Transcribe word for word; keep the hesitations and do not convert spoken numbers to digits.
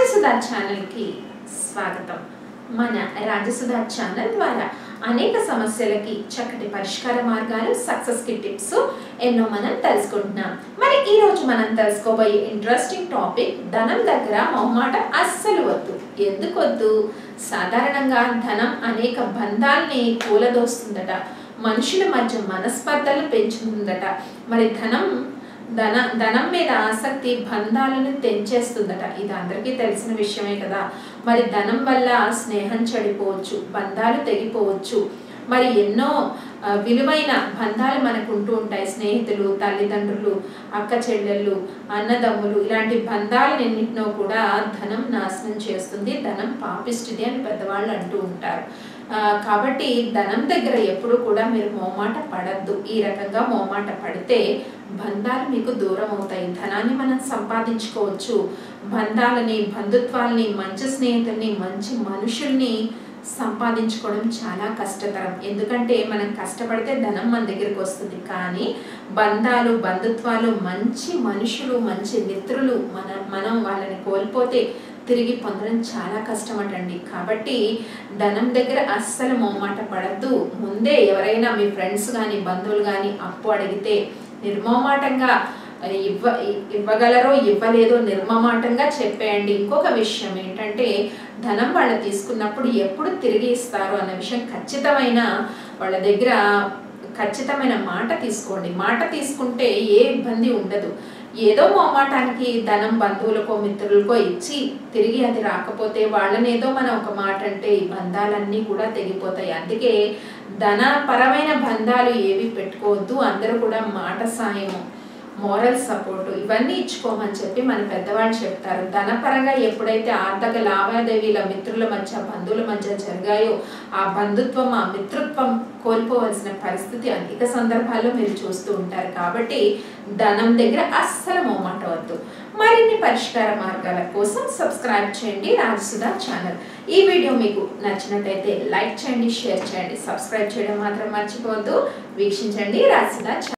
Rajasudha channel కి స్వాగతం। మన రాజసుధా ఛానల్ ద్వారా అనేక సమస్యలకి చక్కటి పరిష్కార మార్గాలు, సక్సెస్ కి టిప్స్ ఎన్నో మనం తెలుసుకుంటున్నాం। మరి ఈ రోజు మనం తెలుసుకోబోయే ఇంట్రెస్టింగ్ టాపిక్ ధనం దగ్గర మొహమాటం అస్సలు వద్దు। ఎందుకు వద్దు? సాధారణంగా ధనం అనేక బంధాలని కూలదోస్తుందట, మనుషుల మధ్య మనస్పర్ధలు పెంచుతుందట। మరి ధనం ధన ధనం మీద ఆసక్తి బంధాలను తెంచేస్తుందట। ఇది అందరికీ తెలిసిన విషయమే కదా। మరి ధనం వల్ల స్నేహం చెడిపోవచ్చు, బంధాలు తెగిపోవచ్చు, మరి ఎన్నో విలువైన బంధాలు మనకు ఉంటూ ఉంటాయి। స్నేహితులు, తల్లిదండ్రులు, అక్క చెల్లెళ్ళు, అన్నదమ్ములు, ఇలాంటి బంధాలన్నింటినో కూడా ధనం నాశనం చేస్తుంది। ధనం పాపిష్టిది అని పెద్దవాళ్ళు అంటూ ఉంటారు। కాబట్టి ధనం దగ్గర ఎప్పుడు కూడా మీరు మోమాట పడద్దు। ఈ రకంగా మోమాట పడితే బంధాలు మీకు దూరం అవుతాయి। ధనాన్ని మనం సంపాదించుకోవచ్చు, బంధాలని, బంధుత్వాల్ని, మంచి స్నేహితుల్ని, మంచి మనుషుల్ని సంపాదించుకోవడం చాలా కష్టతరం। ఎందుకంటే మనం కష్టపడితే ధనం మన దగ్గరికి వస్తుంది, కానీ బంధాలు, బంధుత్వాలు, మంచి మనుషులు, మంచి మిత్రులు మన మనం వాళ్ళని కోల్పోతే తిరిగి పొందడం చాలా కష్టమటండి। కాబట్టి ధనం దగ్గర అస్సలు మొహమాట పడద్దు। ముందే ఎవరైనా మీ ఫ్రెండ్స్ కానీ బంధువులు కానీ అప్పు అడిగితే నిర్మోమాటంగా ఇవ్వ ఇవ్వగలరో ఇవ్వలేదో నిర్మమాటంగా చెప్పేయండి। ఇంకొక విషయం ఏంటంటే ధనం వాళ్ళు తీసుకున్నప్పుడు ఎప్పుడు తిరిగి ఇస్తారు అన్న విషయం ఖచ్చితమైన వాళ్ళ దగ్గర ఖచ్చితమైన మాట తీసుకోండి। మాట తీసుకుంటే ఏ ఇబ్బంది ఉండదు। ఏదో మొహమాటానికి ధనం బంధువులకో మిత్రులకో ఇచ్చి తిరిగి అది రాకపోతే వాళ్ళని ఏదో మనం ఒక మాట అంటే ఈ బంధాలన్నీ కూడా తెగిపోతాయి। అందుకే ధనపరమైన బంధాలు ఏవి పెట్టుకోవద్దు। అందరూ కూడా మాట సాయము, మోరల్ సపోర్టు ఇవన్నీ ఇచ్చుకోమని చెప్పి మన పెద్దవాళ్ళు చెప్తారు। ధనపరంగా ఎప్పుడైతే ఆర్థిక లావాదేవీల మిత్రుల మధ్య, బంధువుల మధ్య జరిగాయో ఆ బంధుత్వం, ఆ మిత్రత్వం కోల్పోవలసిన పరిస్థితి అనేక సందర్భాల్లో మీరు చూస్తూ ఉంటారు। కాబట్టి ధనం దగ్గర అస్సలు మొహమాట వద్దు। మరిన్ని పరిష్కార మార్గాల కోసం సబ్స్క్రైబ్ చేయండి రాజసుధా ఛానల్। ఈ వీడియో మీకు నచ్చినట్లయితే లైక్ చేయండి, షేర్ చేయండి, సబ్స్క్రైబ్ చేయడం మాత్రం మర్చిపోవద్దు। వీక్షించండి రాజసుధా ఛానల్।